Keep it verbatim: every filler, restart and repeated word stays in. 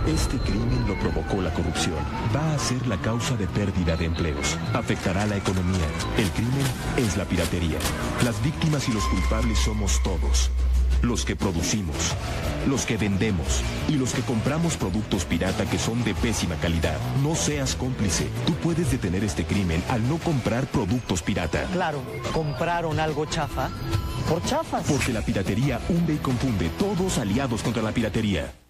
Este crimen lo provocó la corrupción. Va a ser la causa de pérdida de empleos. Afectará la economía. El crimen es la piratería. Las víctimas y los culpables somos todos. Los que producimos, los que vendemos y los que compramos productos pirata que son de pésima calidad. No seas cómplice. Tú puedes detener este crimen al no comprar productos pirata. Claro, compraron algo chafa por chafas. Porque la piratería hunde y confunde. Todos aliados contra la piratería.